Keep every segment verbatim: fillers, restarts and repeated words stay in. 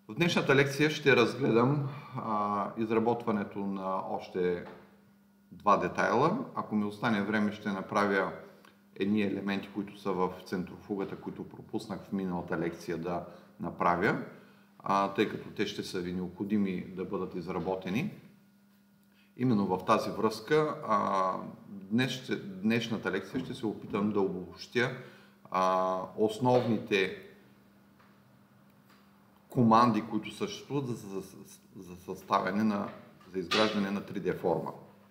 В днешната лекция ще разгледам а, изработването на още два детайла. Ако ми остане време, ще направя едни елементи, които са в центрофугата, които пропуснах в миналата лекция да направя, а, тъй като те ще са ви необходими да бъдат изработени. Именно в тази връзка а, днес, днешната лекция ще се опитам да обобщя а, основните команди, които съществуват за, за, за съставяне на, за изграждане на три Д форма.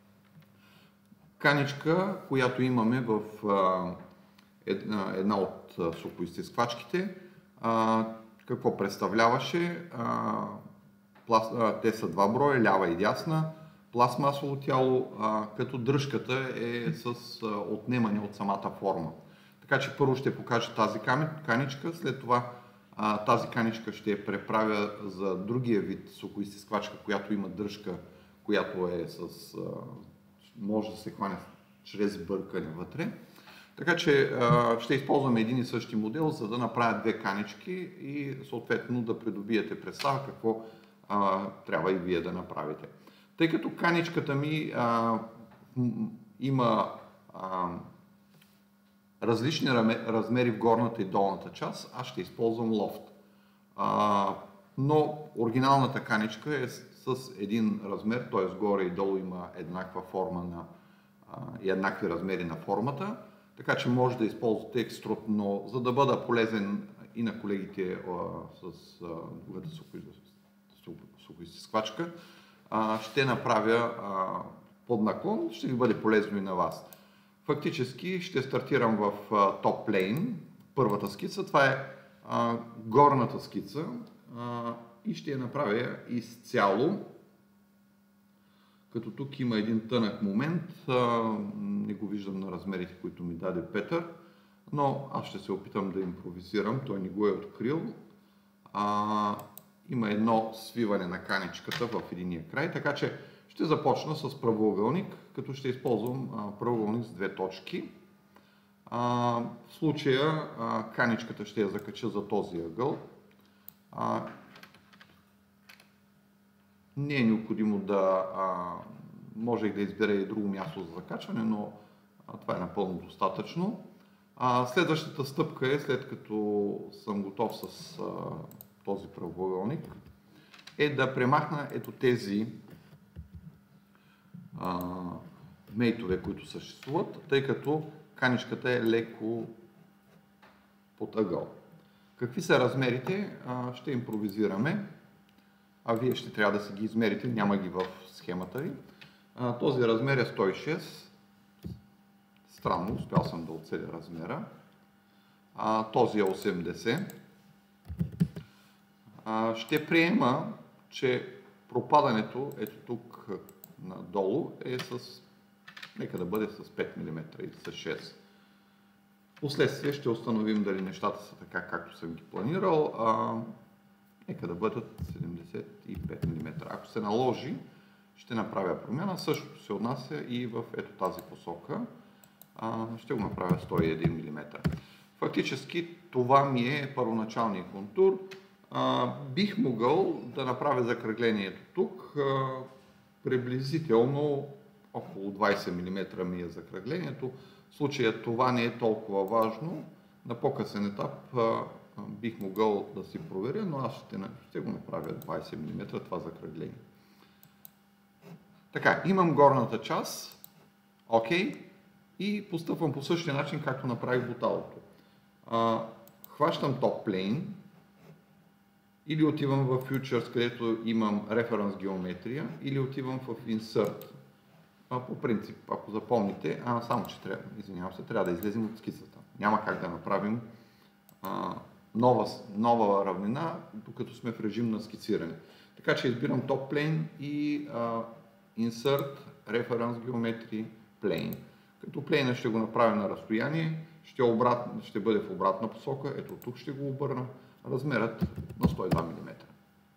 Каничка, която имаме в а, една, една от сокоизтисквачките, а, какво представляваше? А, пласт, а, те са два броя, лява и дясна, пластмасово тяло, а, като дръжката е с а, отнемане от самата форма. Така че първо ще покажа тази каничка, след това а, тази каничка ще я преправя за другия вид сокоизтисквачка, която има дръжка, която е с, а, може да се хване чрез бъркане вътре. Така че а, ще използваме един и същи модел, за да направя две канички и съответно да придобиете представа какво а, трябва и вие да направите. Тъй като каничката ми а, има а, различни размери в горната и долната част, аз ще използвам лофт. А, но оригиналната каничка е с един размер, т.е. горе и долу има еднаква форма на, а, и еднакви размери на формата, така че може да използвате екструт, но за да бъда полезен и на колегите а, с другата сокоизтисквачка, ще направя а, под наклон, ще ви бъде полезно и на вас. Фактически ще стартирам в топ плейн, първата скица, това е а, горната скица а, и ще я направя изцяло, като тук има един тънък момент, а, не го виждам на размерите, които ми даде Петър, но аз ще се опитам да импровизирам, той ни го е открил. А, има едно свиване на каничката в единия край, така че ще започна с правоъгълник, като ще използвам а, правоъгълник с две точки. А, в случая а, каничката ще я закача за този ъгъл. А, не е необходимо да а, можех да избера и друго място за закачване, но а, това е напълно достатъчно. А, следващата стъпка е, след като съм готов с а, този правоъгълник, е да премахна ето тези а, мейтове, които съществуват, тъй като каничката е леко под ъгъл. Какви са размерите? А, ще импровизираме, а вие ще трябва да си ги измерите, няма ги в схемата ви. А, този размер е сто и шест. Странно, успял съм да оцеля размера. А, този е осемдесет. А, ще приема, че пропадането ето тук надолу е с, нека да бъде с пет милиметра или с шест. Впоследствие ще установим дали нещата са така, както съм ги планирал. А, нека да бъдат седемдесет и пет милиметра. Ако се наложи, ще направя промяна. Същото се отнася и в ето тази посока. А, ще го направя сто и един милиметра. Фактически това ми е първоначалният контур. А, бих могъл да направя закръглението тук. А, приблизително около двайсет милиметра ми е закръглението. В случая това не е толкова важно. На по-късен етап а, бих могъл да си проверя, но аз ще, ще го направя двайсет милиметра това закръгление. Така, имам горната част. Окей. И постъпвам по същия начин, както направих буталото. А, хващам топ плейн или отивам в Futures, където имам референс геометрия, или отивам в Insert. А, по принцип, ако запомните, а, само че трябва, извинявам се, трябва да излезем от скицата. Няма как да направим а, нова, нова равнина, докато сме в режим на скициране. Така че избирам топ плейн и а, Insert, референс геометрия, плейн. Като плейна ще го направя на разстояние, ще, обрат, ще бъде в обратна посока, ето тук ще го обърна, размерът на сто и два милиметра.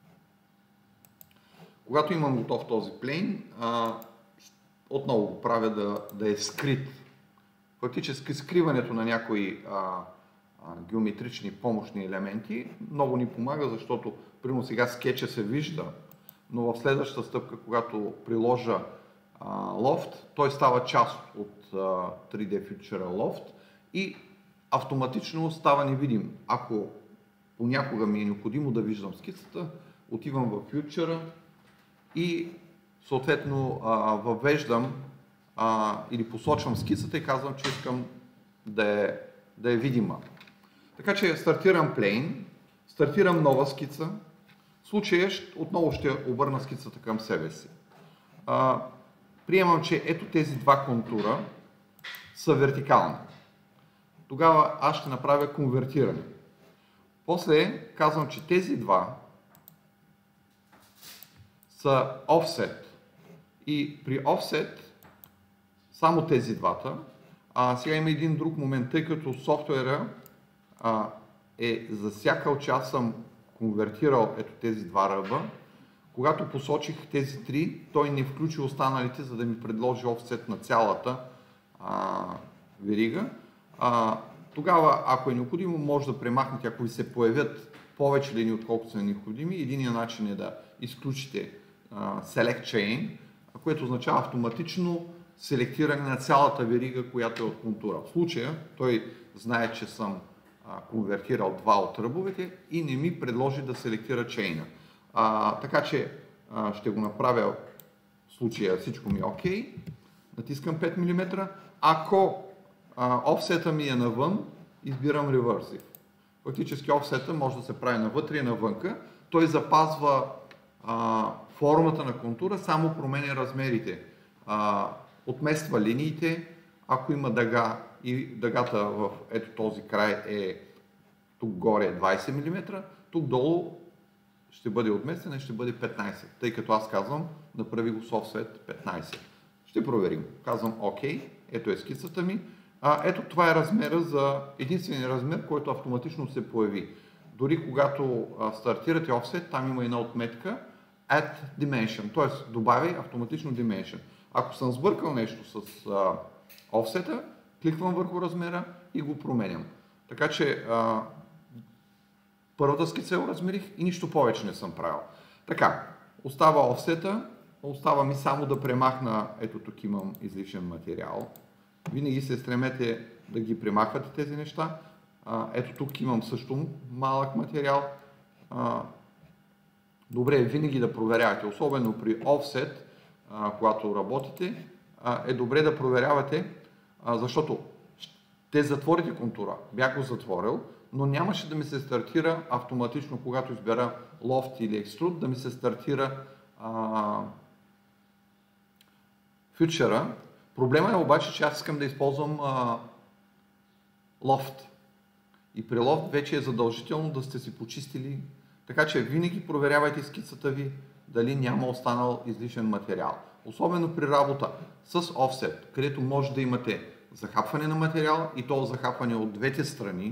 Когато имам готов този плейн, а, отново го правя да, да е скрит. Фактически скриването на някои а, а, геометрични помощни елементи, много ни помага, защото примерно сега скетча се вижда, но в следващата стъпка, когато приложа а, Loft, той става част от а, три Д Future Loft и автоматично става невидим. Ако понякога ми е необходимо да виждам скицата, отивам в Future и съответно а, въвеждам а, или посочвам скицата и казвам, че искам да е, да е видима. Така че стартирам Plane, стартирам нова скица. В случая отново ще обърна скицата към себе си. А, приемам, че ето тези два контура са вертикални. Тогава аз ще направя конвертиране. После казвам, че тези два са offset. И при offset само тези двата. А сега има един друг момент, тъй като софтуера а, е засякал, че аз съм конвертирал ето тези два ръба. Когато посочих тези три, той не включи останалите, за да ми предложи офсет на цялата а, верига. А, тогава, ако е необходимо, може да премахнете, ако ви се появят повече линии, отколкото са необходими. Единият начин е да изключите а, Select Chain, което означава автоматично селектиране на цялата верига, която е от контура. В случая той знае, че съм а, конвертирал два от ръбовете и не ми предложи да селектира чейна. А, така че а, ще го направя в случая всичко ми е окей. Натискам пет милиметра. Ако а, офсета ми е навън, избирам Reversive. Фактически офсета може да се прави навътре и навънка. Той запазва а, формата на контура, само променя размерите. А, отмества линиите, ако има дъга и дъгата в ето този край е тук горе двайсет милиметра, тук долу ще бъде отместена и ще бъде петнайсет, тъй като аз казвам, направи го с офсет петнайсет. Ще проверим. Казвам OK, ето е скицата ми. А, ето това е размера за единствения размер, който автоматично се появи. Дори когато а, стартирате офсет, там има една отметка Add Dimension, т.е. добави автоматично Dimension. Ако съм сбъркал нещо с а, офсета, кликвам върху размера и го променям. Така че а, първата скица я размерих и нищо повече не съм правил. Така, остава офсета, остава ми само да премахна, ето тук имам излишен материал. Винаги се стремете да ги премахвате тези неща. А, ето тук имам също малък материал. А, добре е винаги да проверявате, особено при офсет, а, когато работите, а, е добре да проверявате, а, защото ще затворите контура. Бях го затворил, но нямаше да ми се стартира автоматично, когато избера Loft или Extrude, да ми се стартира а, Future. Проблема е обаче, че аз искам да използвам а, Loft. И при Loft вече е задължително да сте си почистили. Така че винаги проверявайте скицата ви дали няма останал излишен материал. Особено при работа с Offset, където може да имате захапване на материал и то захапване от двете страни.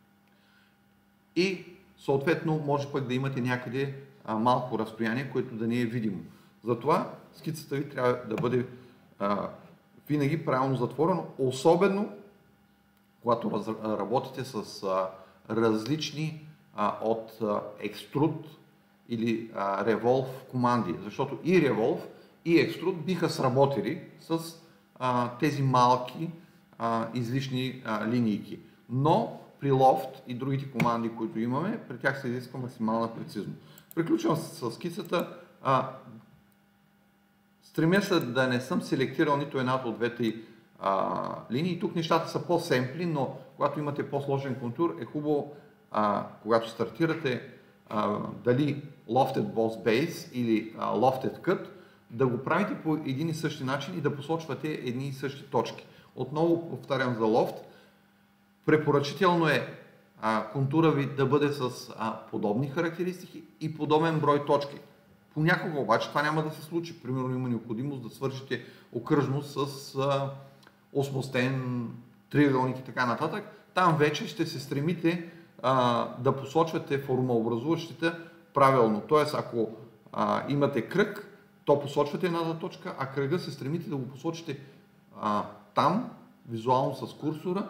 И съответно може пък да имате някъде а, малко разстояние, което да не е видимо. Затова скицата ви трябва да бъде а, винаги правилно затворено, особено когато раз, работите с а, различни а, от а, Extrude или а, Revolve команди, защото и Revolve и Extrude биха сработили с а, тези малки а, излишни а, линийки. Но при Loft и другите команди, които имаме, при тях се изисква максимална прецизност. Приключвам с, с скицата. А, стремя се да не съм селектирал нито едната от двете а, линии. Тук нещата са по-семпли, но когато имате по-сложен контур, е хубаво, а, когато стартирате а, дали Lofted Boss Base или а, Lofted Cut, да го правите по един и същи начин и да посочвате едни и същи точки. Отново повтарям за Loft. Препоръчително е а, контура ви да бъде с а, подобни характеристики и подобен брой точки. Понякога обаче това няма да се случи. Примерно има необходимост да свършите окръжно с а, осмостен, триъгълник и така нататък. Там вече ще се стремите а, да посочвате формообразуващите правилно. Тоест, ако а, имате кръг, то посочвате едната точка, а кръга се стремите да го посочите а, там, визуално с курсора,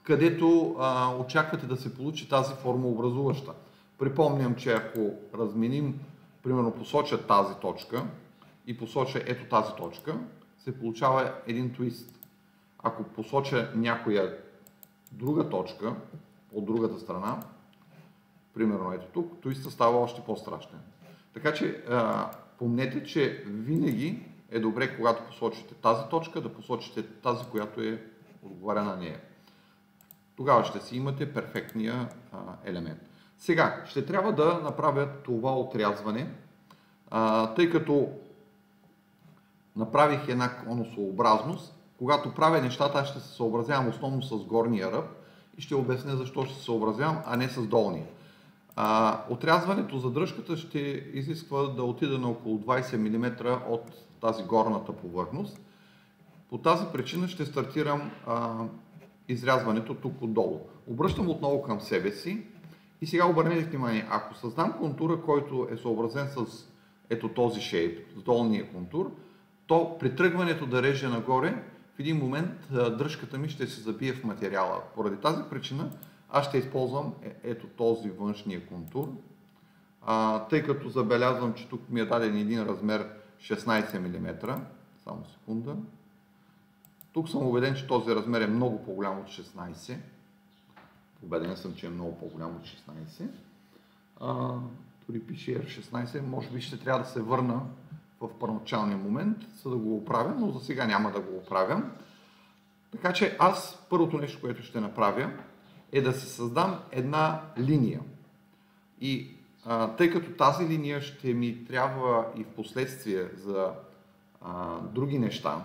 където а, очаквате да се получи тази форма образуваща. Припомням, че ако разменим, примерно посоча тази точка и посоча ето тази точка, се получава един твист. Ако посоча някоя друга точка от другата страна, примерно ето тук, твистът става още по-страшен. Така че а, помнете, че винаги е добре, когато посочите тази точка, да посочите тази, която е отговаря на нея. Тогава ще си имате перфектния а, елемент. Сега, ще трябва да направя това отрязване, а, тъй като направих една конусообразност. Когато правя нещата, аз ще се съобразявам основно с горния ръб и ще обясня защо ще се съобразявам, а не с долния. А, отрязването за дръжката ще изисква да отида на около двайсет милиметра от тази горната повърхност. По тази причина ще стартирам а, изрязването тук отдолу. Обръщам отново към себе си и сега обърнете внимание, ако създам контура, който е съобразен с ето този шейп, с долния контур, то при тръгването да реже нагоре, в един момент дръжката ми ще се забие в материала. Поради тази причина аз ще използвам ето този външния контур, а, тъй като забелязвам, че тук ми е даден един размер шестнайсет милиметра. Само секунда. Тук съм убеден, че този размер е много по-голям от шестнайсет. Убеден съм, че е много по-голям от шестнайсет. А, дори пише Р шестнайсет, може би ще трябва да се върна в първоначалния момент, за да го оправя, но за сега няма да го оправям. Така че аз първото нещо, което ще направя, е да си създам една линия. И а, тъй като тази линия ще ми трябва и в последствие за а, други неща,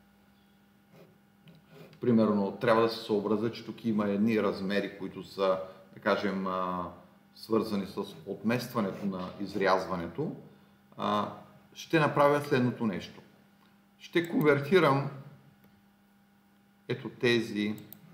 примерно трябва да се съобразя, че тук има едни размери, които са, да кажем, а, свързани с отместването на изрязването, а, ще направя следното нещо. Ще конвертирам ето тези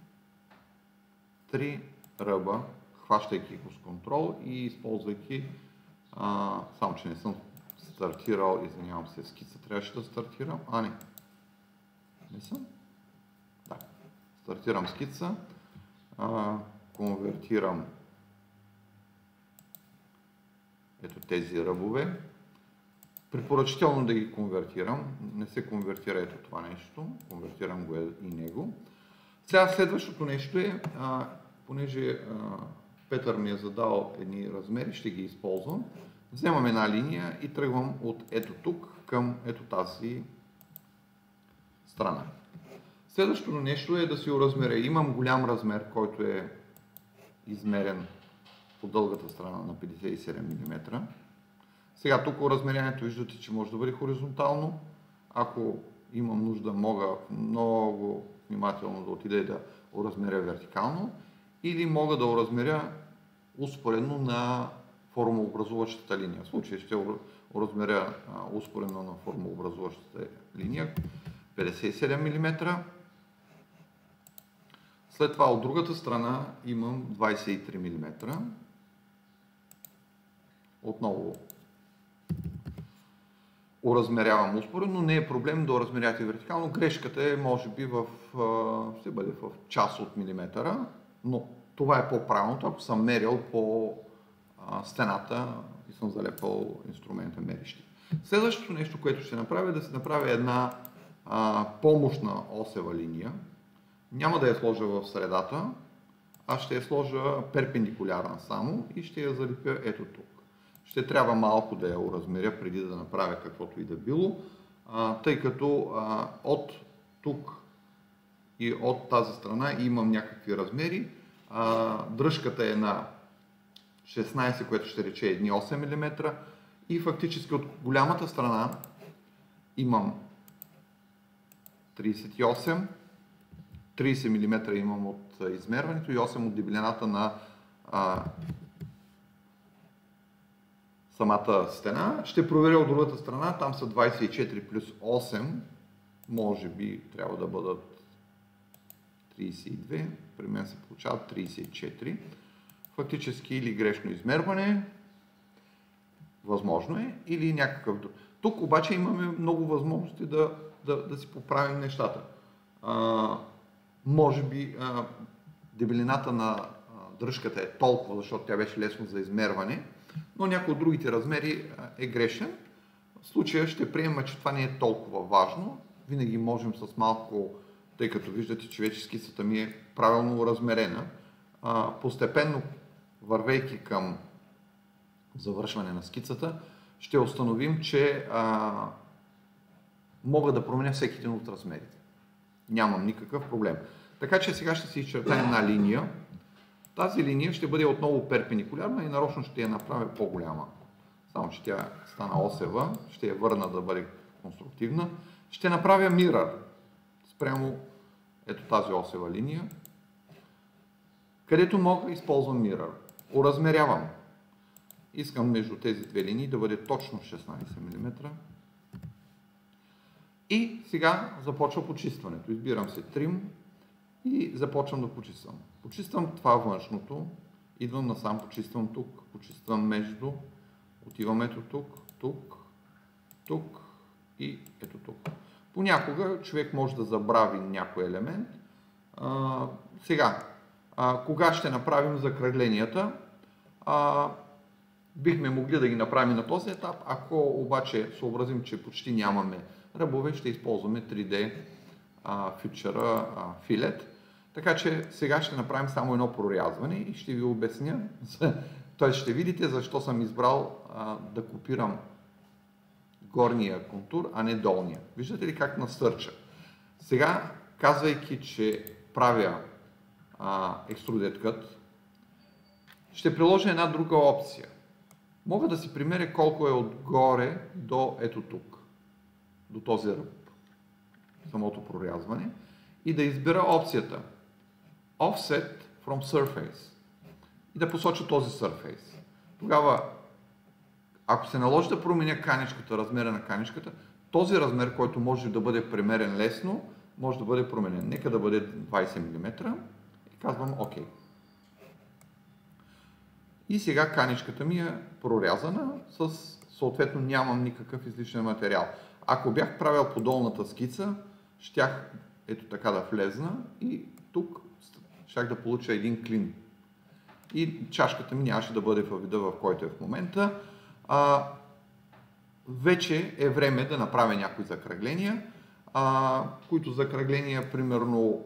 три ръба, хващайки го с контрол и използвайки, а, само че не съм стартирал, извинявам се, скица трябваше да стартирам, а не, не съм, да, стартирам скица, а, конвертирам ето тези ръбове, препоръчително да ги конвертирам, не се конвертира ето това нещо, конвертирам го и него. Сега следващото нещо е, а, понеже а, Петър ми е задал едни размери, ще ги използвам. Вземам една линия и тръгвам от ето тук към ето тази страна. Следващото нещо е да си оразмеря. Имам голям размер, който е измерен по дългата страна на петдесет и седем милиметра. Сега тук оразмерянето виждате, че може да бъде хоризонтално. Ако имам нужда, мога много внимателно да отида и да оразмеря вертикално, или мога да оразмеря успоредно на формообразуващата линия. В случая ще оразмеря успоредно на формообразуващата линия петдесет и седем милиметра. След това от другата страна имам двайсет и три милиметра. Отново оразмерявам успоредно, не е проблем да оразмеряте вертикално. Грешката е, може би, в, ще бъде в част от милиметъра, но това е по-правилното, ако съм мерил по а, стената и съм залепал инструмента мерещи. Следващото нещо, което ще направя, е да се направя една а, помощна осева линия. Няма да я сложа в средата, а ще я сложа перпендикулярна само и ще я залепя ето тук. Ще трябва малко да я оразмеря преди да направя каквото и да било, а, тъй като а, от тук и от тази страна имам някакви размери. А, дръжката е на шестнайсет, което ще рече едни осем милиметра, и фактически от голямата страна имам трийсет и осем, трийсет милиметра имам от измерването и осем от дебелината на а, самата стена. Ще проверя от другата страна, там са двайсет и четири плюс осем, може би трябва да бъдат трийсет и две, при мен се получават трийсет и четири. Фактически или грешно измерване, възможно е, или някакъв друг. Тук обаче имаме много възможности да, да, да си поправим нещата. А, може би а, дебелината на дръжката е толкова, защото тя беше лесно за измерване, но някой от другите размери е грешен. В случая ще приема, че това не е толкова важно. Винаги можем с малко, тъй като виждате, че вече скицата ми е правилно размерена, постепенно вървейки към завършване на скицата, ще установим, че а, мога да променя всеки един от размерите. Нямам никакъв проблем. Така че сега ще си изчертая една линия. Тази линия ще бъде отново перпендикулярна и нарочно ще я направя по-голяма. Само че тя стана осева, ще я върна да бъде конструктивна. Ще направя mirror спрямо ето тази осева линия, където мога да използвам mirror. Оразмерявам. Искам между тези две линии да бъде точно шестнайсет милиметра. И сега започва почистването. Избирам се Trim и започвам да почиствам. Почиствам това външното, идвам насам, почиствам тук, почиствам между, отивам ето тук, тук, тук и ето тук. Понякога човек може да забрави някой елемент. А, сега, а, кога ще направим закръгленията? А, бихме могли да ги направим на този етап, ако обаче съобразим, че почти нямаме ръбове, ще използваме три Д фичъра Fillet. Така че сега ще направим само едно прорязване и ще ви обясня, т.е. ще видите защо съм избрал а, да копирам горния контур, а не долния. Виждате ли как настърча? Сега, казвайки, че правя а, Extruded Cut, ще приложа една друга опция. Мога да си примеря колко е отгоре до ето тук, до този ръб, самото прорязване, и да избера опцията Offset from Surface и да посоча този Surface. Тогава, ако се наложи да променя каничката, размера на каничката, този размер, който може да бъде премерен лесно, може да бъде променен. Нека да бъде двайсет милиметра и казвам ОК. И сега каничката ми е прорязана, с съответно нямам никакъв излишен материал. Ако бях правил по долната скица, щях ето така да влезна и тук щях да получа един клин. И чашката ми нямаше да бъде във вида, в който е в момента. А, вече е време да направя някои закръгления, а, които закръгления примерно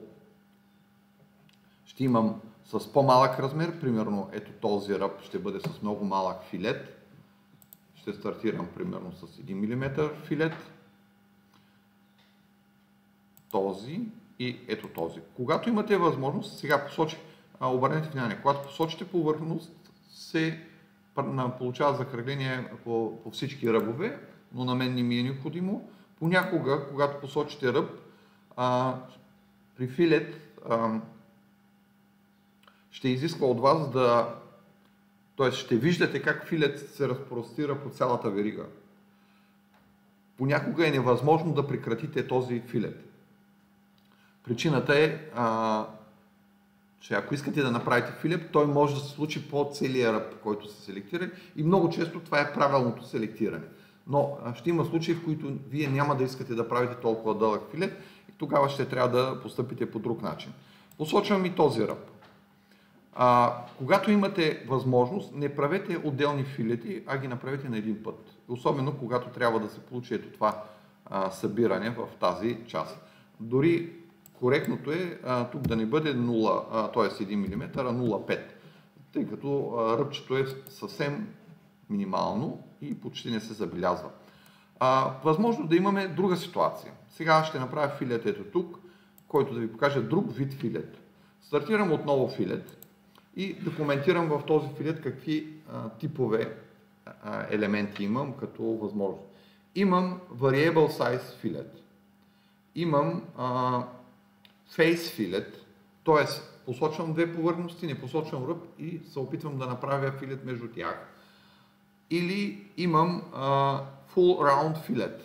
ще имам с по-малък размер, примерно ето този ръб ще бъде с много малък филет. Ще стартирам примерно с един милиметър филет. Този и ето този. Когато имате възможност, сега посочи, обърнете внимание, когато посочите повърхност, се получава закръгление по, по всички ръбове, но на мен не ми е необходимо. Понякога, когато посочите ръб, а, при филет а, ще изисква от вас да, т.е. ще виждате как филет се разпростира по цялата верига. Понякога е невъзможно да прекратите този филет. Причината е, а, че ако искате да направите филет, той може да се случи по целия ръб, който се селектира, и много често това е правилното селектиране. Но а, ще има случаи, в които вие няма да искате да правите толкова дълъг филет и тогава ще трябва да постъпите по друг начин. Посочвам и този ръб. А, когато имате възможност, не правете отделни филети, а ги направете на един път. Особено когато трябва да се получи ето това а, събиране в тази част. Дори коректното е а, тук да не бъде нула, т.е. един милиметър, а нула цяло пет, тъй като а, ръбчето е съвсем минимално и почти не се забелязва. А, възможно да имаме друга ситуация. Сега ще направя филет ето тук, който да ви покажа друг вид филет. Стартирам отново филет и да коментирам в този филет какви а, типове а, елементи имам като възможност. Имам Variable Size филет. Имам а, Face филет, т.е. посочвам две повърхности, не посочвам ръб и се опитвам да направя филет между тях. Или имам а, Full Round филет.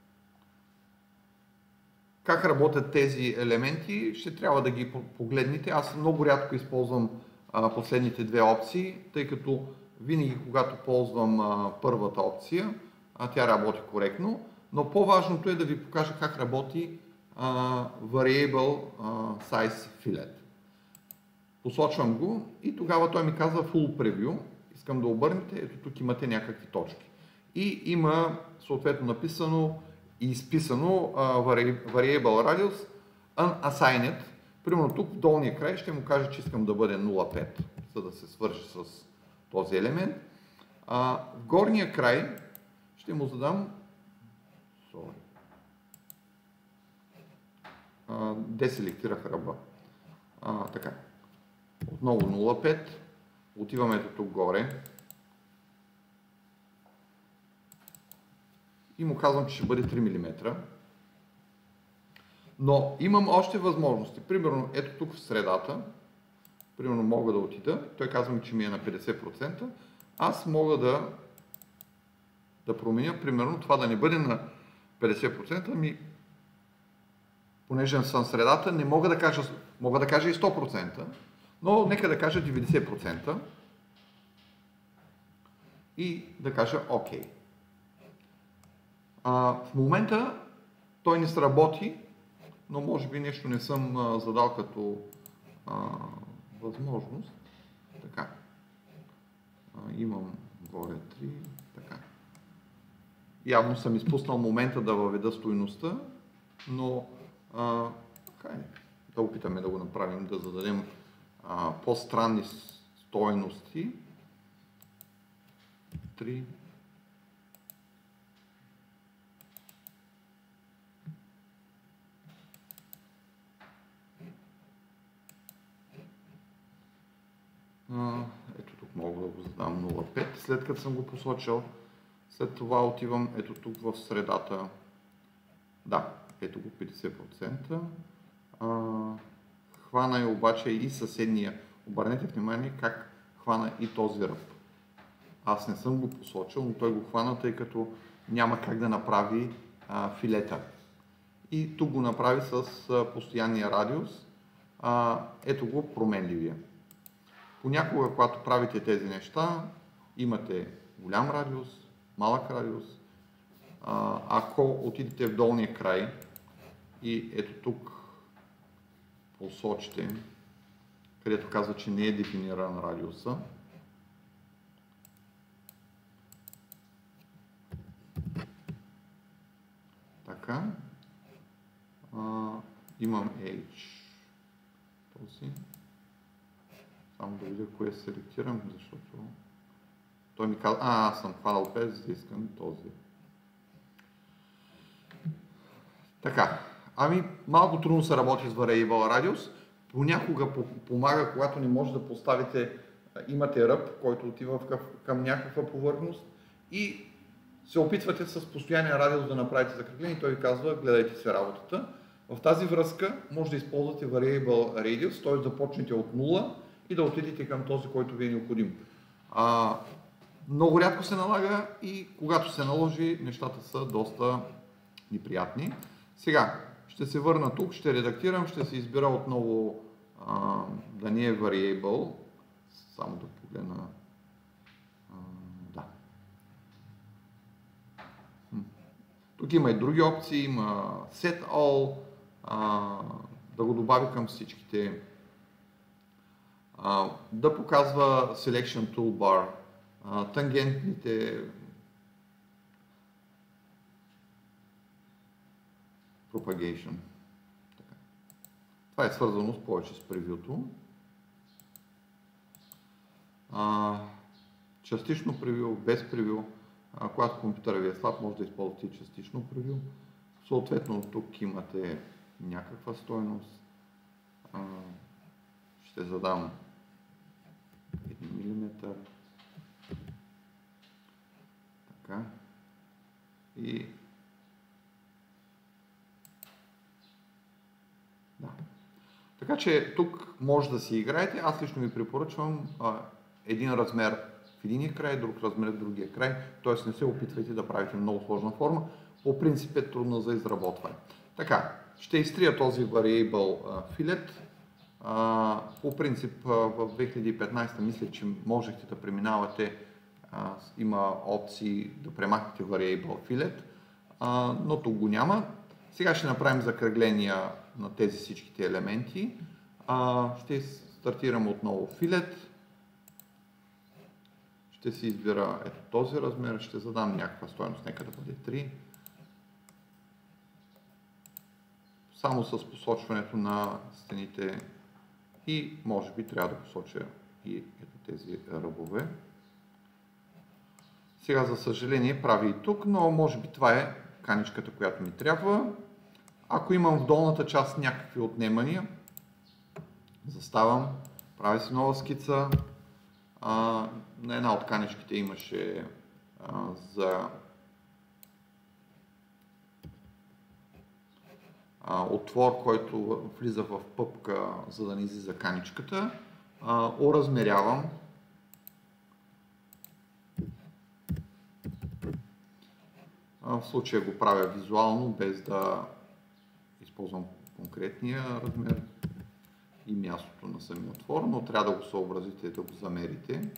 Как работят тези елементи, ще трябва да ги погледнете. Аз много рядко използвам а, последните две опции, тъй като винаги когато ползвам а, първата опция, а, тя работи коректно, но по-важното е да ви покажа как работи Uh, variable uh, size fillet. Посочвам го и тогава той ми казва Full Preview. Искам да обърнете, ето тук имате някакви точки. И има съответно написано и изписано uh, Variable Radius Unassigned. Примерно тук в долния край ще му кажа, че искам да бъде нула цяло пет, за да се свържи с този елемент. Uh, в горния край ще му задам sorry, uh, деселектирах ръба. Uh, така. Отново нула цяло пет. Отиваме ето тук горе. И му казвам, че ще бъде три милиметра. Но имам още възможности. Примерно, ето тук в средата, примерно мога да отида, той казва, че ми е на петдесет процента, аз мога да, да променя, примерно, това да не бъде на петдесет процента, ми, понеже съм в средата, не мога да кажа, мога да кажа и сто процента, но нека да кажа деветдесет процента и да кажа ОК. А, в момента той не сработи, но може би нещо не съм а, задал като а, възможност. Така. А, имам горе три. Така. Явно съм изпуснал момента да въведа стойността, но а, хайде, да опитаме да го направим, да зададем а, по-странни стойности. три. Ето тук мога да го задам нула цяло пет, след като съм го посочил. След това отивам ето тук в средата. Да, ето го петдесет процента. А, хвана и обаче и съседния. Обърнете внимание как хвана и този ръб. Аз не съм го посочил, но той го хвана, тъй като няма как да направи а, филета. И тук го направи с а, постоянния радиус. А, ето го променливия. Понякога, когато правите тези неща, имате голям радиус, малък радиус. А, ако отидете в долния край и ето тук посочите, където казва, че не е дефиниран радиуса, така, а, имам H, този. Само да видя кое селектирам, защото той ми казва, а, аз съм хванал пет, за да искам този. Така, ами малко трудно се работи с Variable Radius. Понякога помага, когато не може да поставите, имате ръб, който отива към някаква повърхност и се опитвате с постоянния радиус да направите закръгление и той ви казва, гледайте се работата. В тази връзка може да използвате Variable Radius, т.е. да почнете от нула и да отидете към този, който ви е необходим. А, много рядко се налага и когато се наложи, нещата са доста неприятни. Сега, ще се върна тук, ще редактирам, ще се избира отново а, да не е variable. Само да погледна. А, да. Тук има и други опции, има set all, а, да го добави към всичките. Uh, да показва Selection Toolbar, uh, тангентните Propagation. Така. Това е свързано с повече с превюто. Uh, частично превю, без превю. Uh, когато компютъра ви е слаб, може да използвате частично превю. Съответно, тук имате някаква стойност. Uh, ще задам един милиметър. Така. И да. Така че тук може да си играете. Аз лично ви препоръчвам а, един размер в единия край, друг размер в другия край. Т.е. не се опитвайте да правите много сложна форма. По принцип е трудно за изработване. Така, ще изтрия този variable filet. Uh, по принцип uh, в две хиляди и петнадесета мисля, че можехте да преминавате, uh, има опции да премахнете variable filet, uh, но тук го няма. Сега ще направим закръгления на тези всичките елементи. Uh, ще Стартирам отново филет. Ще си избира ето този размер, ще задам някаква стойност, нека да бъде три. Само с посочването на стените и може би трябва да посоча и ето тези ръбове. Сега за съжаление прави и тук, но може би това е каничката, която ми трябва. Ако имам в долната част някакви отнемания, заставам, правя си нова скица. А, на една от каничките имаше а, за а, отвор, който влиза в пъпка, за да не излиза каничката. А, оразмерявам. А, в случая го правя визуално, без да използвам конкретния размер и мястото на самия отвор, но трябва да го съобразите, да го замерите.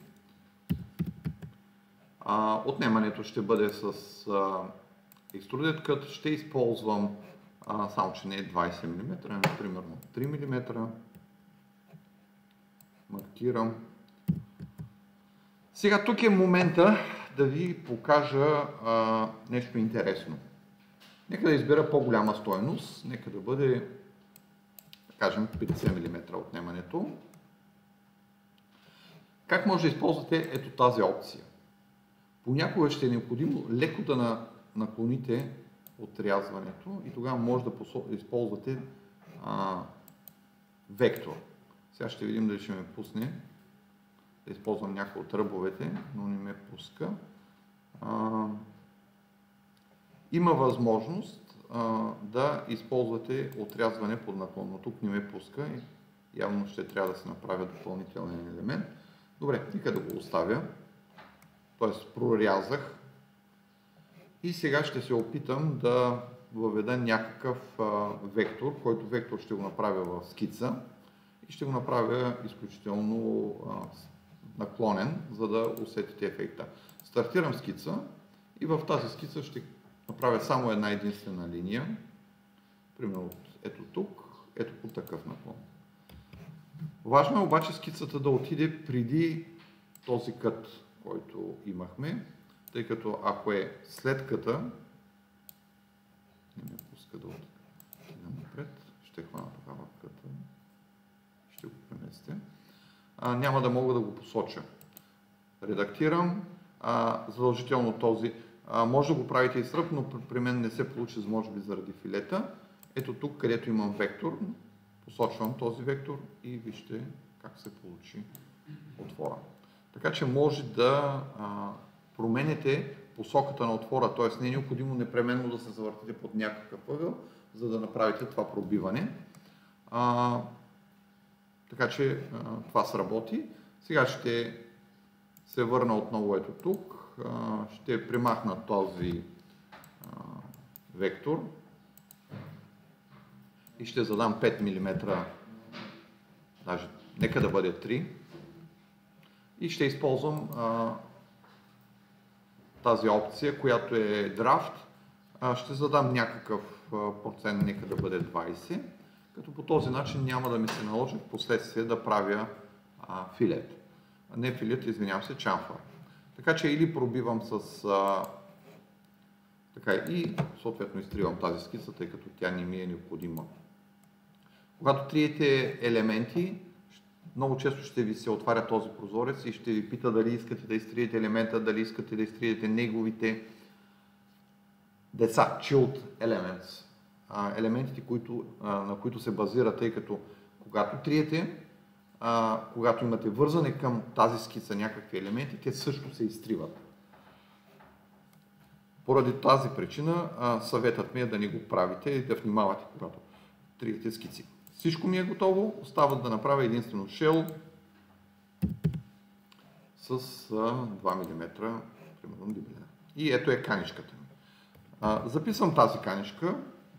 А, отнемането ще бъде с а, екструдет кът. Ще използвам а, само, че не е двайсет милиметра, а примерно три милиметра. Маркирам. Сега тук е момента да ви покажа а, нещо интересно. Нека да избера по-голяма стойност, нека да бъде, да кажем, петдесет милиметра отнемането. Как може да използвате ето тази опция? Понякога ще е необходимо леко да наклоните отрязването и тогава може да използвате а, вектор. Сега ще видим дали ще ме пусне. Да използвам някои от ръбовете, но не ме пуска. А, има възможност а, да използвате отрязване под наклон, но тук не ме пуска и явно ще трябва да се направя допълнителен елемент. Добре, нека да го оставя. Т.е. прорязах. И сега ще се опитам да въведа някакъв а, вектор, който вектор ще го направя в скица и ще го направя изключително а, наклонен, за да усетите ефекта. Стартирам скица и в тази скица ще направя само една единствена линия. Примерно ето тук, ето по такъв наклон. Важно е обаче скицата да отиде преди този кът, който имахме, тъй като ако е след къта, не ме пуска да отида напред, ще хвана тогава къта, ще го преместя, а, няма да мога да го посоча. Редактирам, а, задължително този, а, може да го правите и сръб, но при мен не се получи, може би заради филета. Ето тук, където имам вектор, посочвам този вектор и вижте как се получи отвора. Така че може да а, промените посоката на отвора, т.е. не е необходимо непременно да се завъртите под някакъв ъгъл, за да направите това пробиване. А, така че а, това сработи. Сега ще се върна отново ето тук, а, ще примахна този а, вектор и ще задам пет милиметра, даже нека да бъде три. И ще използвам а, тази опция, която е Draft. А, ще задам някакъв а, процент, нека да бъде двайсет, като по този начин няма да ми се наложи в последствие да правя а, филет. А не филет, извинявам се, чамфър. Така че или пробивам с... А, така и съответно изтривам тази скица, тъй като тя не ми е необходима. Когато триете елементи, много често ще ви се отваря този прозорец и ще ви пита дали искате да изтриете елемента, дали искате да изтриете неговите деца, child elements, елементите, които, на които се базира, тъй като когато триете, когато имате вързане към тази скица някакви елементи, те също се изтриват. Поради тази причина съветът ми е да не го правите и да внимавате, когато триете скици. Всичко ми е готово, остава да направя единствено shell с два милиметра, примерно дебелина. И ето е каничката ми. А, записвам тази каничка.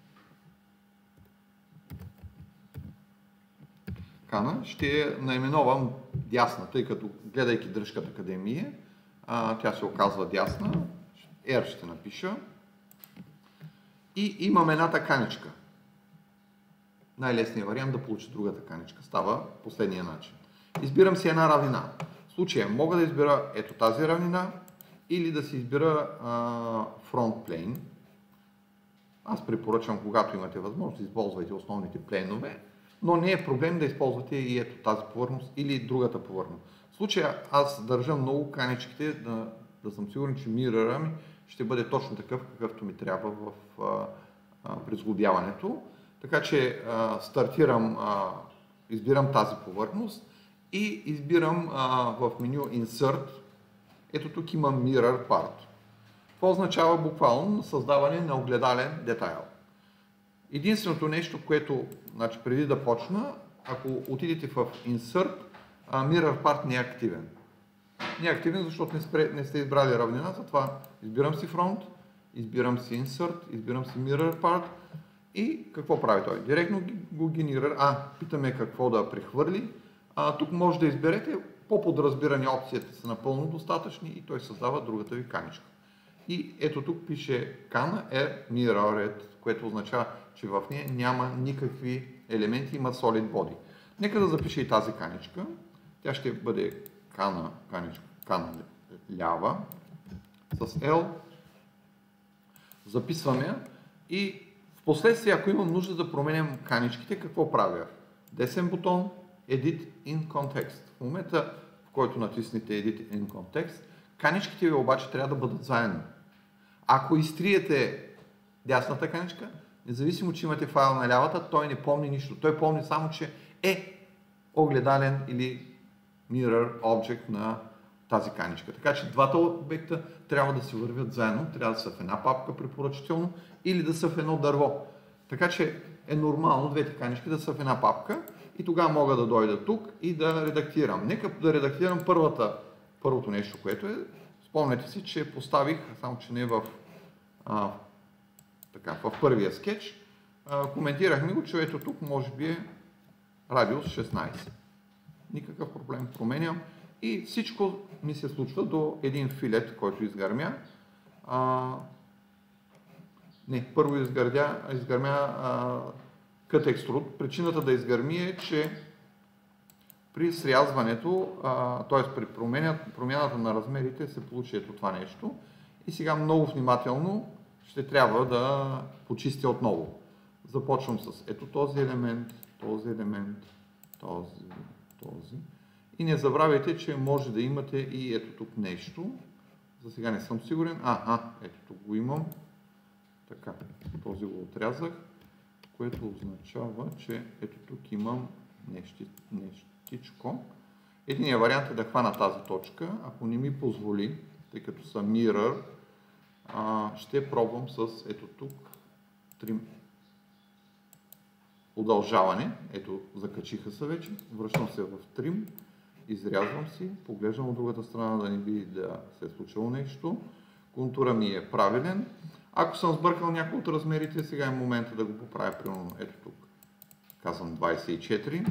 Кана. Ще я наименовам дясна, тъй като гледайки дръжката къде ми е, а, тя се оказва дясна. R ще напиша. И имам едната каничка. най-лесният вариант да получа другата каничка. Става последния начин. Избирам си една равнина. В случая мога да избера ето тази равнина или да си избира а, front plane. Аз препоръчвам, когато имате възможност, да използвайте основните плейнове, но не е проблем да използвате и ето тази повърхност или другата повърхност. В случая аз държа много каничките да, да съм сигурен, че миръра ми ще бъде точно такъв, какъвто ми трябва в а, а, призглобяването. Така че а, стартирам, а, избирам тази повърхност и избирам а, в меню Insert. Ето тук има Mirror Part. Това означава буквално създаване на огледален детайл. Единственото нещо, което, значи преди да почна, ако отидете в Insert, а, Mirror Part не е активен. Не е активен, защото не, спре, не сте избрали равнина, затова избирам си Front, избирам си Insert, избирам си Mirror Part и какво прави той? Директно го генерира. А, питаме какво да прехвърли. А, тук може да изберете, по-подразбирани опциите са напълно достатъчни и той създава другата ви каничка. И ето тук пише Can Air Mirrored, което означава, че в нея няма никакви елементи, има Solid Body. Нека да запиша и тази каничка. Тя ще бъде кана, каничка, кана лява с L. Записваме и в последствие, ако имам нужда да променям каничките, какво правя? Десен бутон, Edit in Context. В момента, в който натиснете Edit in Context, каничките ви обаче трябва да бъдат заедно. Ако изтриете дясната каничка, независимо, че имате файл на лявата, той не помни нищо. Той помни само, че е огледален или mirror object на тази каничка. Така че двата обекта трябва да се вървят заедно, трябва да са в една папка препоръчително или да са в едно дърво. Така че е нормално двете канички да са в една папка и тогава мога да дойда тук и да редактирам. Нека да редактирам първата, първото нещо, което е. Спомнете си, че поставих, само че не в, а, така, в първия скетч, а, коментирахме го, че ето тук може би е радиус шестнайсет. Никакъв проблем, променям и всичко ми се случва до един филет, който изгърмя. А, не, първо изгърмя, изгърмя а, cut extrude. Причината да изгърми е, че при срязването, т.е. при промяната на размерите се получи ето това нещо. И сега много внимателно ще трябва да почистя отново. Започвам с ето този елемент, този елемент, този, този. И не забравяйте, че може да имате и ето тук нещо. За сега не съм сигурен. А, а, ето тук го имам. Така, този го отрязах, което означава, че ето тук имам нещо. нещо. Единият вариант е да хвана тази точка. Ако не ми позволи, тъй като са mirror, ще пробвам с ето тук trim удължаване. Ето, закачиха се вече. Връщам се в trim, изрязвам си, поглеждам от другата страна да не би да се е случило нещо. Контура ми е правилен. Ако съм сбъркал някои от размерите, сега е момента да го поправя. Примерно ето тук. Казвам двайсет и четири.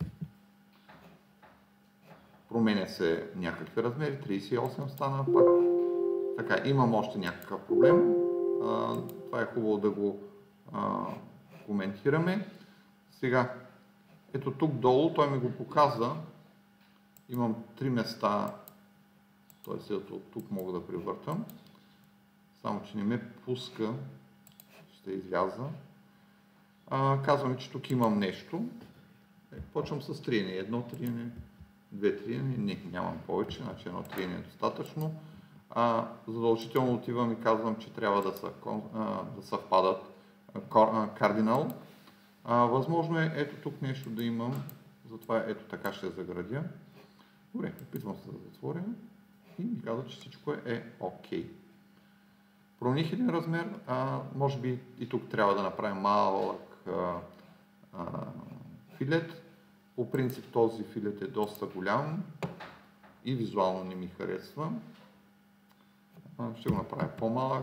Променя се някакви размери, трийсет и осем стана пак. Така, имам още някакъв проблем. А, това е хубаво да го а, коментираме. Сега, ето тук долу, той ми го показа. Имам три места, т.е. ето тук мога да превъртам. Само, че не ме пуска. Ще изляза. А, казваме, че тук имам нещо. Е, почвам с триене. Едно триене. Две триени, не, нямам повече, значи едно триене е достатъчно. А, задължително отивам и казвам, че трябва да, са, а, да съвпадат кардинал. Възможно е ето тук нещо да имам, затова ето така ще заградя. Добре, опитвам се да затворя и ми казва, че всичко е окей. Промених един размер, а, може би и тук трябва да направим малък а, а, филет. По принцип този филет е доста голям и визуално не ми харесва. Ще го направя по-малък.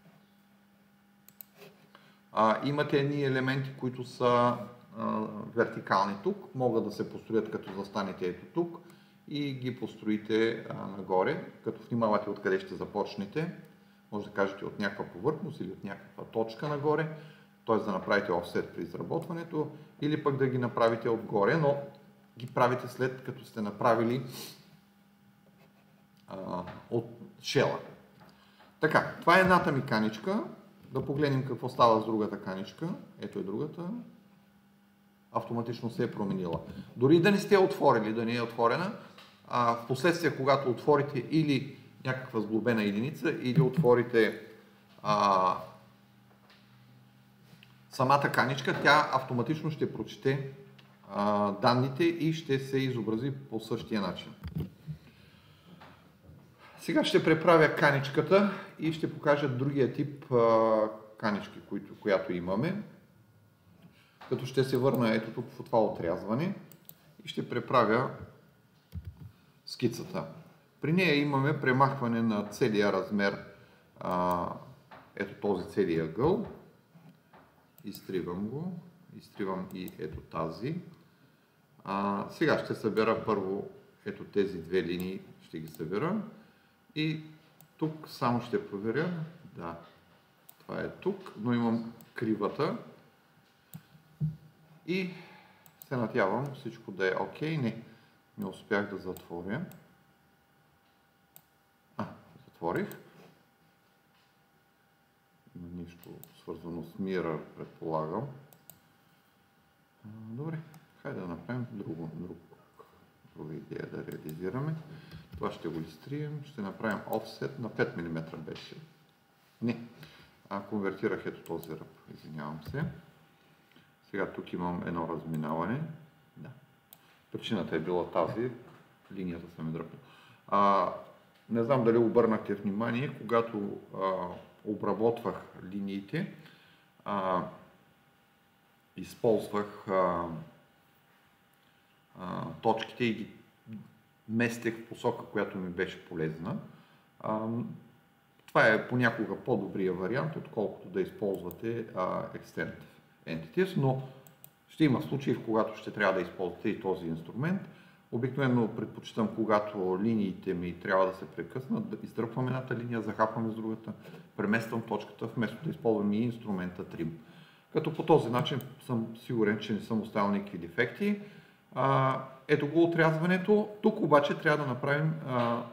Имате едни елементи, които са а, вертикални тук. Могат да се построят като застанете ето тук и ги построите а, нагоре, като внимавате откъде ще започнете. Може да кажете от някаква повърхност или от някаква точка нагоре. т.е. да направите офсет при изработването, или пък да ги направите отгоре, но ги правите след като сте направили а, от шела. Така, това е едната ми каничка. Да погледнем какво става с другата каничка. Ето е другата. Автоматично се е променила. Дори да не сте отворили, да не е отворена, а в последствие, когато отворите или някаква сглобена единица, или отворите а, самата каничка, тя автоматично ще прочете а, данните и ще се изобрази по същия начин. Сега ще преправя каничката и ще покажа другия тип а, канички, които, която имаме. Като ще се върна ето тук в това отрязване и ще преправя скицата. При нея имаме премахване на целия размер, а, ето този целия ъгъл. Изтривам го, изтривам и ето тази. А, сега ще събера първо ето тези две линии, ще ги събера. И тук само ще проверя, да, това е тук, но имам кривата и се надявам всичко да е окей. Не, не успях да затворя. А, затворих. Има нещо свързано с мира, предполагам. Добре, хайде да направим друго, друг, друга идея да реализираме. Това ще го изтрием, ще направим офсет на пет милиметра беше. Не, а, конвертирах ето този ръб, извинявам се. Сега тук имам едно разминаване. Да. Причината е била тази, линията съм е дръпнал. А, не знам дали обърнахте внимание, когато а, обработвах линиите, а, използвах а, а, точките и ги местех в посока, която ми беше полезна. А, това е понякога по-добрия вариант, отколкото да използвате а, Extend Entities, но ще има случаи, в когато ще трябва да използвате и този инструмент. Обикновено предпочитам, когато линиите ми трябва да се прекъснат, да издръпвам едната линия, захапвам с другата, премествам точката, вместо да използвам и инструмента Trim. Като по този начин съм сигурен, че не съм оставил никакви дефекти. А, ето го отрязването. Тук обаче трябва да направим а,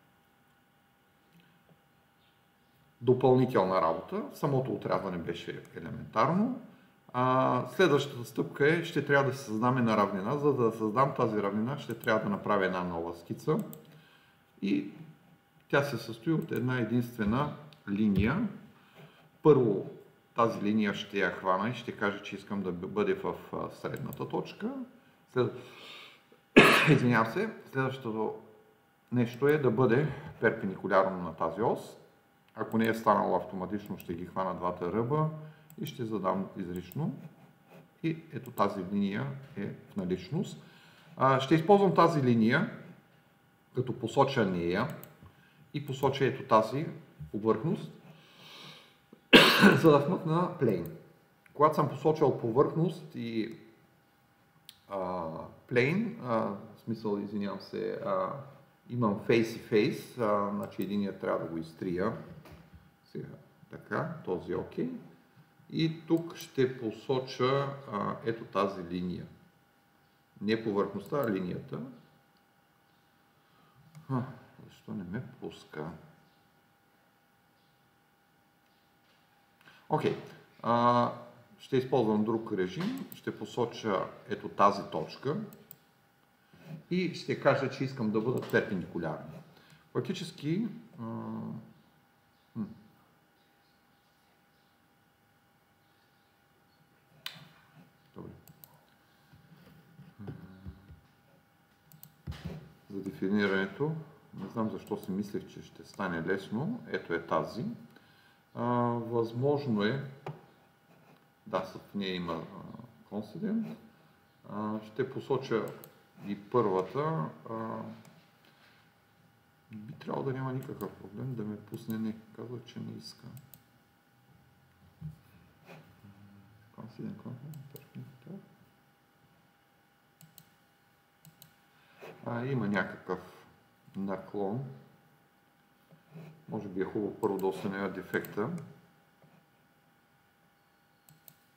допълнителна работа. Самото отрязване беше елементарно. А, следващата стъпка е, ще трябва да се създам една равнина. За да създам тази равнина, ще трябва да направя една нова скица. И тя се състои от една единствена линия. Първо, тази линия ще я хвана и ще кажа, че искам да бъде в средната точка. След... Извинявам се, следващото нещо е да бъде перпендикулярно на тази ос. Ако не е станало автоматично, ще ги хвана двата ръба и ще задам изрично. И ето тази линия е в наличност. Ще използвам тази линия, като посоча нея и посоча ето тази повърхност, за да вмъкна plane. Когато съм посочил повърхност и Uh, plane, uh, в смисъл, извинявам се, uh, имам face и face, uh, значи единия трябва да го изтрия. Сега, така, този е окей. И тук ще посоча uh, ето тази линия. Не повърхността, а линията. А, защо не ме пуска? Окей. Okay. Uh, Ще използвам друг режим, ще посоча ето тази точка и ще кажа, че искам да бъдат перпендикулярни. Фактически, а... Добре. За дефинирането, не знам защо си мислех, че ще стане лесно, ето е тази. А, възможно е, да, в нея има консидент. Ще посоча и първата. А, би трябвало да няма никакъв проблем да ме пусне. Не, казва, че не иска. Консидент, консидент, а, има някакъв наклон. Може би е хубаво първо да установя дефекта.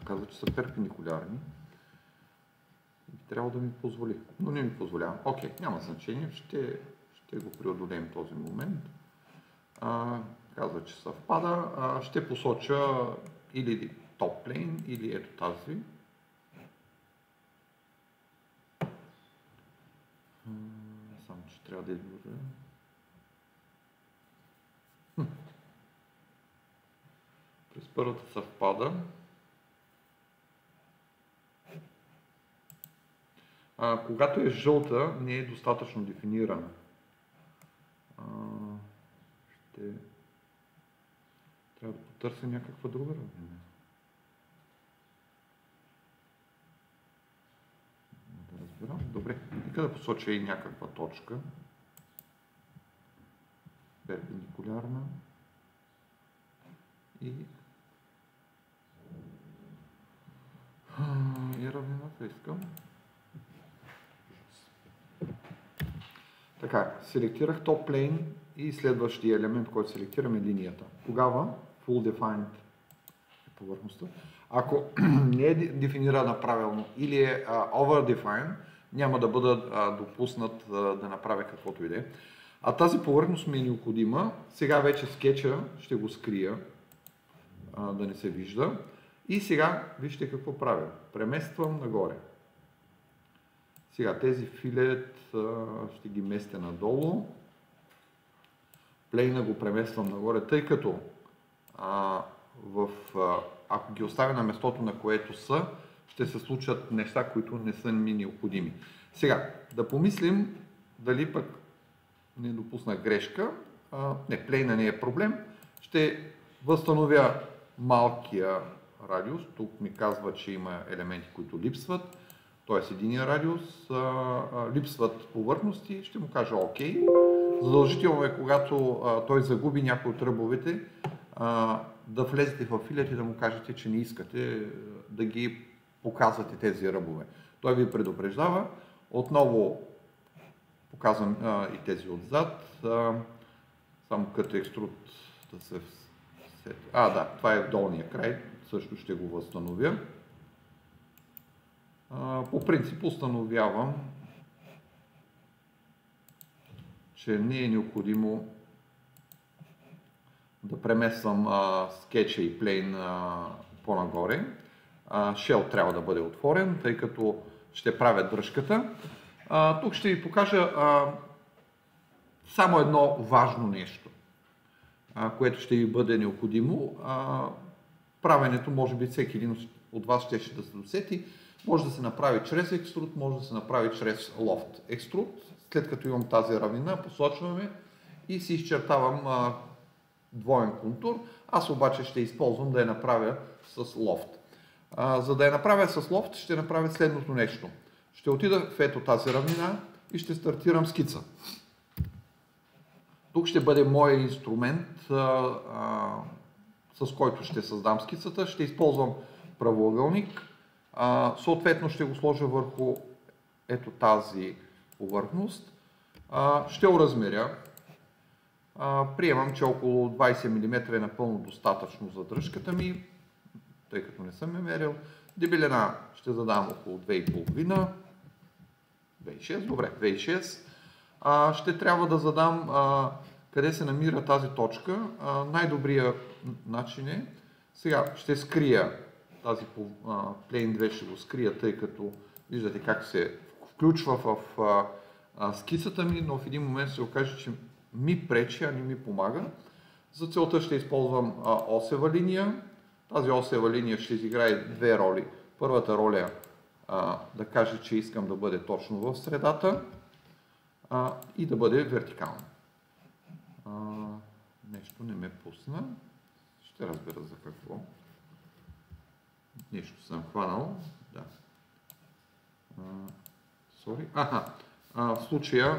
казва, че са перпендикулярни. И трябва да ми позволи, но не ми позволява. Окей, няма значение, ще, ще го преодолеем този момент. А, казва, че съвпада. А, ще посоча или топ плейн, или ето тази. Само, че трябва да изборя. През първата съвпада. А, когато е жълта, не е достатъчно дефинирана. А, ще... Трябва да потърся някаква друга равнина. Да разбирам. Добре. Нека да посоча и някаква точка. Перпендикулярна. И... И равнината искам. Така, селектирах top plane и следващия елемент, който селектираме, е линията. Тогава full defined е повърхността. Ако не е дефинирана правилно или е uh, over defined, няма да бъда uh, допуснат uh, да направя каквото и да е. А тази повърхност ми е необходима. Сега вече скетча ще го скрия, uh, да не се вижда. И сега вижте какво правя. Премествам нагоре. Сега тези филет ще ги местя надолу. Плейна го премествам нагоре, тъй като а, в, а, ако ги оставя на местото, на което са, ще се случат неща, които не са ми необходими. Сега, да помислим дали пък не допусна грешка. А, не, плейна не е проблем. Ще възстановя малкия радиус. Тук ми казва, че има елементи, които липсват. Т.е. единия радиус, а, а, липсват повърхности, ще му кажа ОК. Задължително е, когато а, той загуби някои от ръбовете, а, да влезете в филет и да му кажете, че не искате да ги показвате тези ръбове. Той ви предупреждава. Отново показвам а, и тези отзад. А, само като екструд да се... А, да, това е долния край. Също ще го възстановя. По принцип установявам, че не е необходимо да премествам а, скетча и плейн а, по-нагоре. А, Shell трябва да бъде отворен, тъй като ще правя дръжката. А, тук ще ви покажа а, само едно важно нещо, а, което ще ви бъде необходимо. А, правенето, може би всеки един от вас ще, ще да се досети. Може да се направи чрез екструд, може да се направи чрез лофт. Екструд, след като имам тази равнина, посочваме и си изчертавам а, двоен контур. Аз обаче ще използвам да я направя с лофт. А, за да я направя с лофт, ще направя следното нещо. Ще отида в ето тази равнина и ще стартирам скица. Тук ще бъде моят инструмент, а, а, с който ще създам скицата. Ще използвам правоъгълник. Uh, съответно ще го сложа върху ето тази повърхност. Uh, ще оразмеря. Uh, приемам, че около двайсет милиметра е напълно достатъчно за дръжката ми, тъй като не съм я мерил. Дебелина ще задам около две и половина. две и шест, добре, две и шест. Uh, ще трябва да задам uh, къде се намира тази точка. Uh, най-добрият начин е, сега ще скрия тази плейн две, ще го скрия, тъй като виждате как се включва в а, а, скицата ми, но в един момент се окаже, че ми пречи, а не ми помага. За целта ще използвам а, осева линия. Тази осева линия ще изиграе две роли. Първата роля е да каже, че искам да бъде точно в средата а, и да бъде вертикална. А, нещо не ме пусна. Ще разбера за какво. Нещо съм хванал. Да. Sorry. Аха. А, в случая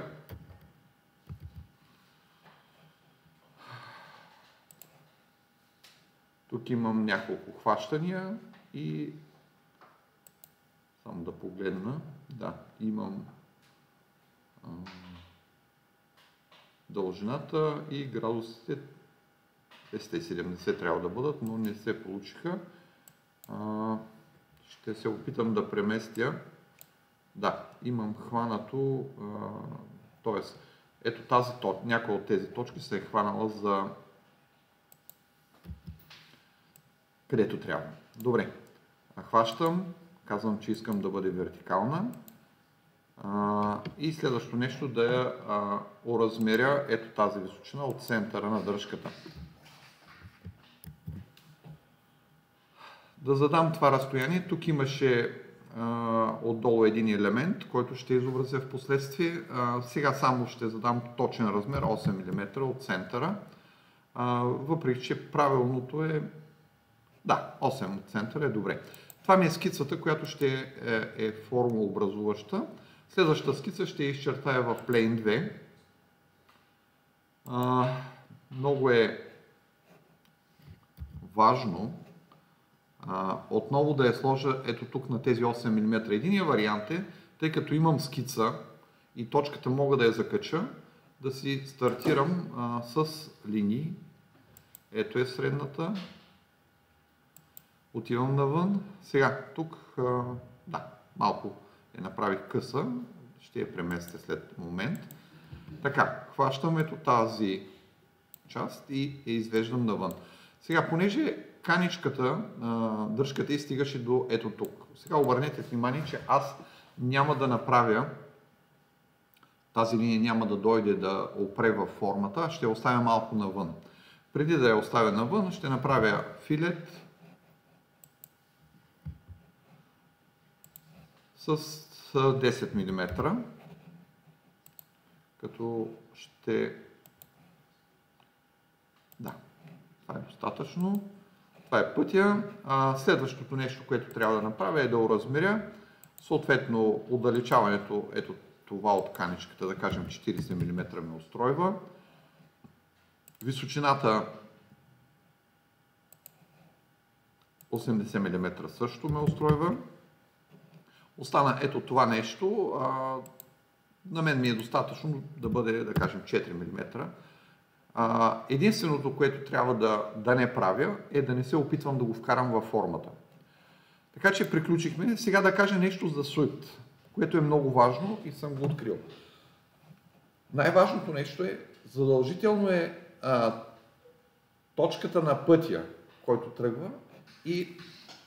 тук имам няколко хващания и само да погледна. Да, имам а, дължината и градусите двеста и седемдесет трябва да бъдат, но не се получиха. А, ще се опитам да преместя. Да, имам хванато, т.е. ето тази точка, някоя от тези точки се е хванала за където трябва. Добре, хващам, казвам, че искам да бъде вертикална а, и следващото нещо да я а, оразмеря ето тази височина от центъра на дръжката. Да задам това разстояние, тук имаше а, отдолу един елемент, който ще изобразя в последствие. А, сега само ще задам точен размер осем милиметра от центъра, а, въпреки че правилното е да, осем от центъра е добре. Това ми е скицата, която ще е, е форма образуваща. Следващата скица ще изчертая в Plane две. А, много е важно а, отново да я сложа ето тук на тези осем милиметра. Единия вариант е, тъй като имам скица и точката мога да я закача, да си стартирам а, с линии. Ето е средната. Отивам навън. Сега, тук, а, да, малко я направих къса, ще я преместя след момент. Така, хващам ето тази част и я извеждам навън. Сега, понеже каничката, а, дръжката и стигаше до ето тук. Сега обърнете внимание, че аз няма да направя, тази линия няма да дойде да опре във формата, ще я оставя малко навън. Преди да я оставя навън, ще направя филет с десет милиметра, като ще... Да, това е достатъчно. Това е пътя. А, следващото нещо, което трябва да направя е да оразмеря. Съответно, отдалечаването, ето това от каничката, да кажем четиридесет милиметра ме устройва. Височината осемдесет милиметра също ме устройва. Остана ето това нещо. А, на мен ми е достатъчно да бъде, да кажем, четири милиметра. А, единственото, което трябва да, да не правя, е да не се опитвам да го вкарам във формата. Така че приключихме. Сега да кажа нещо за Swept, което е много важно и съм го открил. Най-важното нещо е, задължително е а, точката на пътя, който тръгва и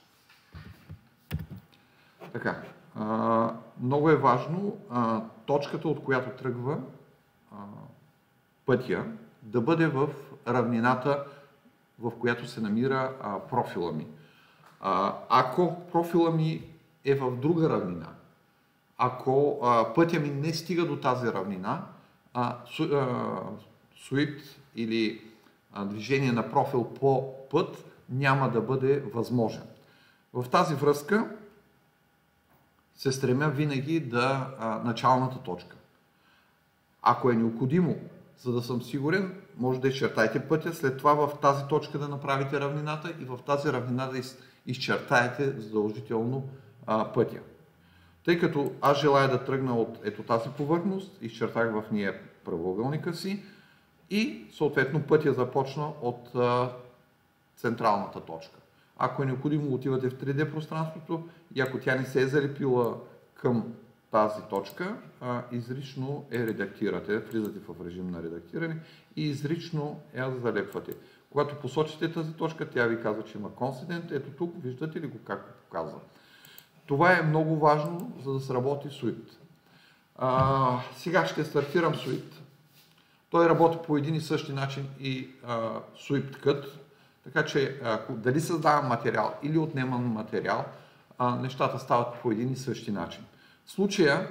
така. А, много е важно а, точката, от която тръгва а, пътя, да бъде в равнината, в която се намира а, профила ми. А, ако профила ми е в друга равнина, ако а, пътя ми не стига до тази равнина, а, су, а, Swept или а, движение на профил по път няма да бъде възможен. В тази връзка се стремя винаги да а, началната точка. Ако е необходимо, за да съм сигурен, може да изчертаете пътя, след това в тази точка да направите равнината и в тази равнина да из, изчертаете задължително а, пътя. Тъй като аз желая да тръгна от ето тази повърхност, изчертах в нея правоъгълника си и съответно пътя започна от а, централната точка. Ако е необходимо, отивате в три Д пространството и ако тя не се е залепила към тази точка, а, изрично я редактирате, влизате в режим на редактиране и изрично я залепвате. Когато посочите тази точка, тя ви казва, че има консидент. Ето тук, виждате ли го как го показва. Това е много важно, за да сработи Swept. А, сега ще стартирам Swept. Той работи по един и същи начин и а, Swept Cut. Така че ако дали създавам материал или отнемам материал, а, нещата стават по един и същи начин. В случая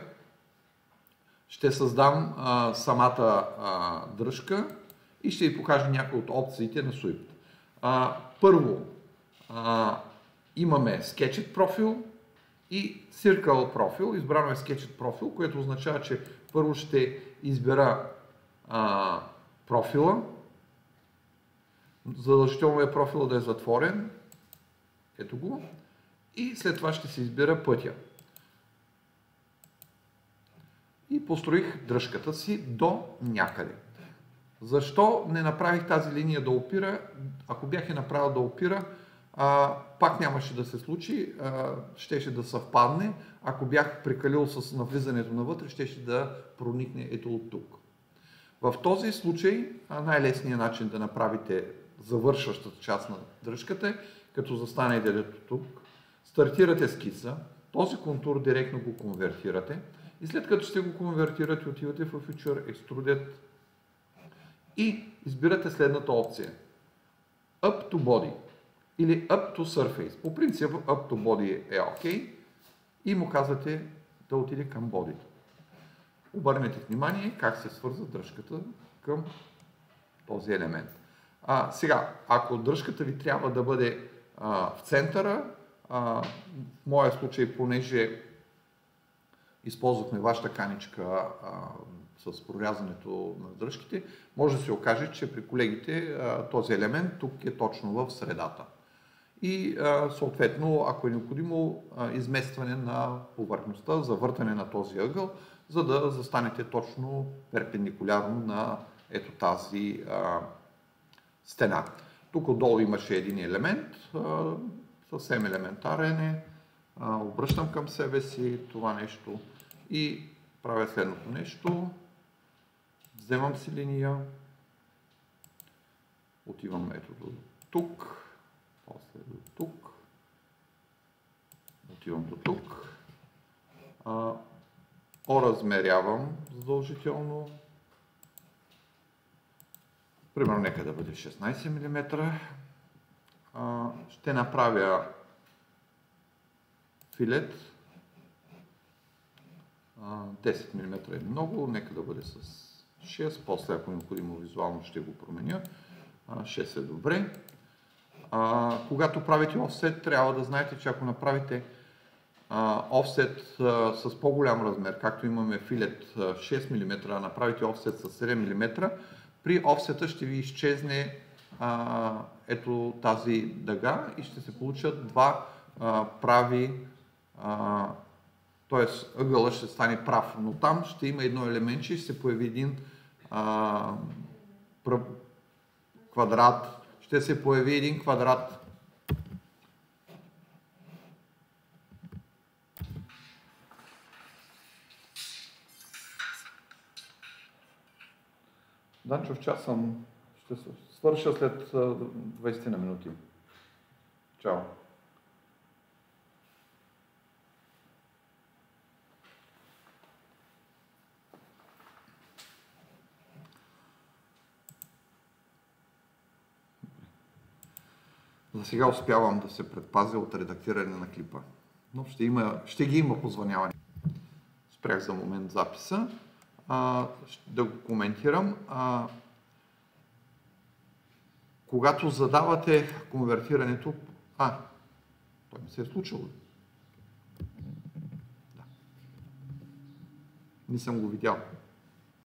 ще създам а, самата а, дръжка и ще ви покажа някои от опциите на Swept. А, първо а, имаме Sketched профил и Circle профил. Избрано е Sketched профил, което означава, че първо ще избера а, профила. Задължително е профила да е затворен. Ето го. И след това ще се избира пътя. И построих дръжката си до някъде. Защо не направих тази линия да опира? Ако бях я направил да опира, а, пак нямаше да се случи, а, щеше да съвпадне. Ако бях прекалил с навлизането навътре, щеше да проникне ето от тук. В този случай най-лесният начин да направите завършващата част на дръжката е, като застане дедето тук, стартирате скица, този контур директно го конвертирате и след като сте го конвертирате, отивате в Future Extruded и избирате следната опция. Up to Body или Up to Surface. По принцип Up to Body е OK и му казвате да отиде към бодито. Обърнете внимание как се свързва дръжката към този елемент. А, сега, ако дръжката ви трябва да бъде а, в центъра, а, в моя случай, понеже използвахме вашата каничка а, с прорязането на дръжките, може да се окаже, че при колегите а, този елемент тук е точно в средата. И а, съответно, ако е необходимо, а, изместване на повърхността, завъртане на този ъгъл, за да застанете точно перпендикулярно на ето тази а, стена. Тук отдолу имаше един елемент, а, съвсем елементарен е. А, обръщам към себе си това нещо и правя следното нещо. Вземам си линия, отивам ето до тук, после до тук, отивам до тук. А, Оразмерявам задължително. Примерно нека да бъде шестнайсет милиметра. А, ще направя филет. А, десет милиметра е много, нека да бъде с шест. После, ако необходимо визуално, ще го променя. А, шест е добре. А, когато правите офсет, трябва да знаете, че ако направите офсет с по-голям размер, както имаме филет шест милиметра, направите офсет с седем милиметра, при офсета ще ви изчезне а, ето тази дъга и ще се получат два а, прави, т.е. ъгъла ще стане прав, но там ще има едно елементче и ще се появи един а, квадрат, ще се появи един квадрат. Данчов, час съм. Ще свърша след двайсет на минути. Чао. За сега успявам да се предпазя от редактиране на клипа, но ще, има, ще ги има позвъняване. Спрях за момент записа. А, да го коментирам. А, когато задавате конвертирането, а, той не се е случило. Да. Не съм го видял.